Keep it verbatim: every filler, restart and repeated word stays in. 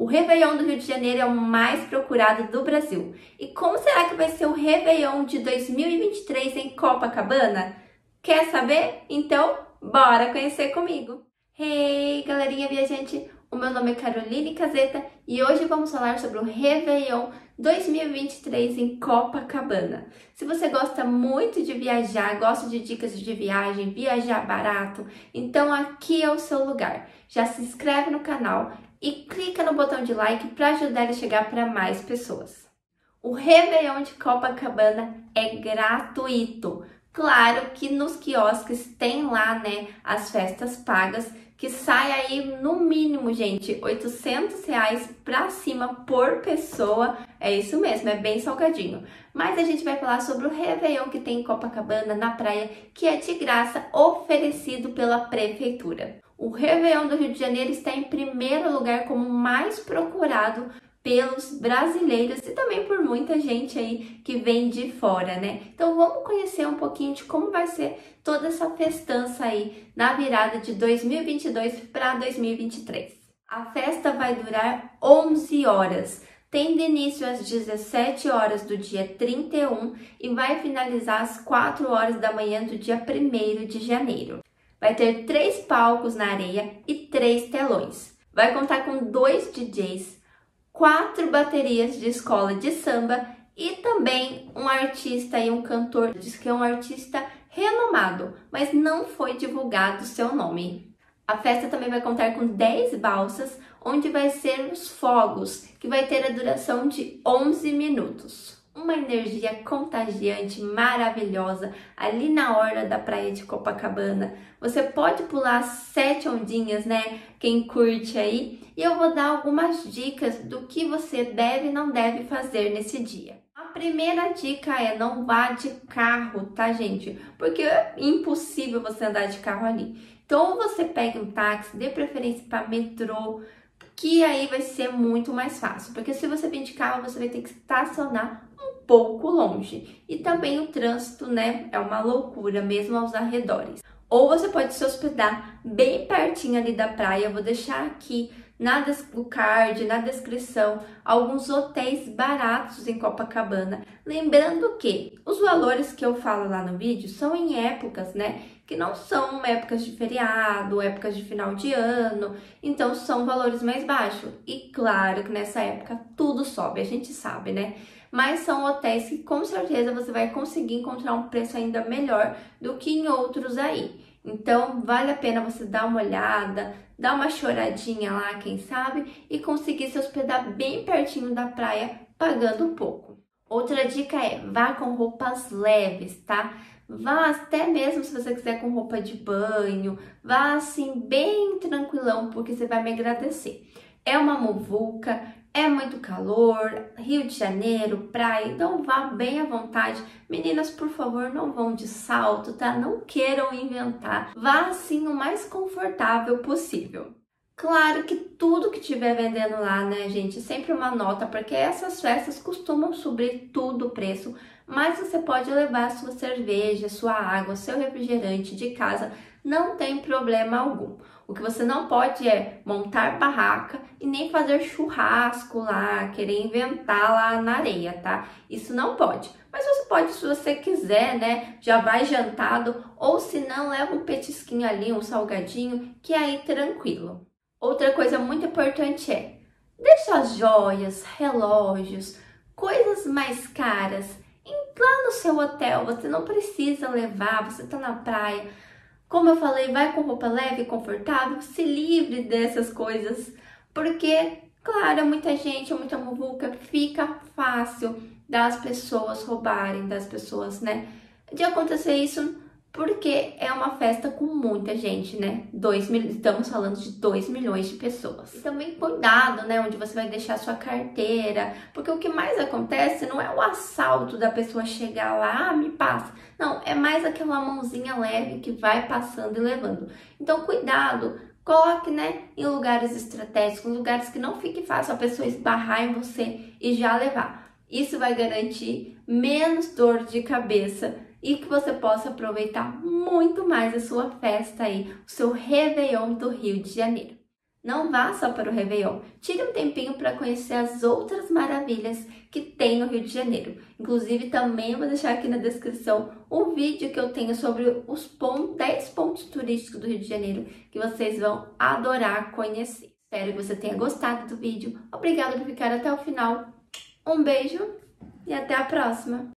O Réveillon do Rio de Janeiro é o mais procurado do Brasil. E como será que vai ser o Réveillon de dois mil e vinte e três em Copacabana? Quer saber? Então, bora conhecer comigo! Hey, galerinha viajante! O meu nome é Caroline Caseta e hoje vamos falar sobre o Réveillon dois mil e vinte e três em Copacabana. Se você gosta muito de viajar, gosta de dicas de viagem, viajar barato, então aqui é o seu lugar. Já se inscreve no canal e clica no botão de like para ajudar a chegar para mais pessoas. O Réveillon de Copacabana é gratuito. Claro que nos quiosques tem lá, né, as festas pagas, que sai aí no mínimo, gente, oitocentos reais pra cima por pessoa. É isso mesmo, é bem salgadinho. Mas a gente vai falar sobre o Réveillon que tem em Copacabana, na praia, que é de graça, oferecido pela prefeitura. O Réveillon do Rio de Janeiro está em primeiro lugar como mais procurado pelos brasileiros e também por muita gente aí que vem de fora, né? Então vamos conhecer um pouquinho de como vai ser toda essa festança aí na virada de dois mil e vinte e dois para dois mil e vinte e três. A festa vai durar onze horas, tendo início às dezessete horas do dia trinta e um e vai finalizar às quatro horas da manhã do dia primeiro de janeiro. Vai ter três palcos na areia e três telões. Vai contar com dois D Js, quatro baterias de escola de samba e também um artista e um cantor, diz que é um artista renomado, mas não foi divulgado o seu nome. A festa também vai contar com dez balsas, onde vai ser os fogos, que vai ter a duração de onze minutos. Uma energia contagiante, maravilhosa, ali na orla da praia de Copacabana. Você pode pular sete ondinhas, né? Quem curte aí. E eu vou dar algumas dicas do que você deve e não deve fazer nesse dia. A primeira dica é não vá de carro, tá, gente? Porque é impossível você andar de carro ali. Então, ou você pega um táxi, dê preferência para metrô, que aí vai ser muito mais fácil. Porque se você vir de carro, você vai ter que estacionar um pouco longe. E também o trânsito, né, é uma loucura, mesmo aos arredores. Ou você pode se hospedar bem pertinho ali da praia. Eu vou deixar aqui na no card, na descrição, alguns hotéis baratos em Copacabana. Lembrando que os valores que eu falo lá no vídeo são em épocas, né, que não são épocas de feriado, épocas de final de ano, então são valores mais baixos. E claro que nessa época tudo sobe, a gente sabe, né? Mas são hotéis que com certeza você vai conseguir encontrar um preço ainda melhor do que em outros aí. Então vale a pena você dar uma olhada, dar uma choradinha lá, quem sabe, e conseguir se hospedar bem pertinho da praia, pagando pouco. Outra dica é, vá com roupas leves, tá? Vá até mesmo se você quiser com roupa de banho, vá assim bem tranquilão, porque você vai me agradecer. É uma muvuca, é muito calor, Rio de Janeiro, praia, então vá bem à vontade. Meninas, por favor, não vão de salto, tá? Não queiram inventar. Vá assim o mais confortável possível. Claro que tudo que tiver vendendo lá, né, gente, sempre uma nota, porque essas festas costumam subir tudo o preço, mas você pode levar sua cerveja, sua água, seu refrigerante de casa, não tem problema algum. O que você não pode é montar barraca e nem fazer churrasco lá, querer inventar lá na areia, tá? Isso não pode. Mas você pode, se você quiser, né, já vai jantado, ou se não, leva um petisquinho ali, um salgadinho, que aí tranquilo. Outra coisa muito importante é, deixa as joias, relógios, coisas mais caras lá no seu hotel. Você não precisa levar, você tá na praia. Como eu falei, vai com roupa leve e confortável, se livre dessas coisas, porque, claro, muita gente, muita muvuca, fica fácil das pessoas roubarem, das pessoas, né, de acontecer isso, porque é uma festa com muita gente, né? Dois mil, estamos falando de dois milhões de pessoas. E também cuidado, né? Onde você vai deixar sua carteira, porque o que mais acontece não é o assalto da pessoa chegar lá, ah, me passa. Não, é mais aquela mãozinha leve que vai passando e levando. Então, cuidado, coloque, né, em lugares estratégicos, lugares que não fique fácil a pessoa esbarrar em você e já levar. Isso vai garantir menos dor de cabeça e que você possa aproveitar muito mais a sua festa aí, o seu Réveillon do Rio de Janeiro. Não vá só para o Réveillon. Tire um tempinho para conhecer as outras maravilhas que tem no Rio de Janeiro. Inclusive, também vou deixar aqui na descrição o vídeo que eu tenho sobre os pontos, dez pontos turísticos do Rio de Janeiro que vocês vão adorar conhecer. Espero que você tenha gostado do vídeo. Obrigada por ficar até o final. Um beijo e até a próxima!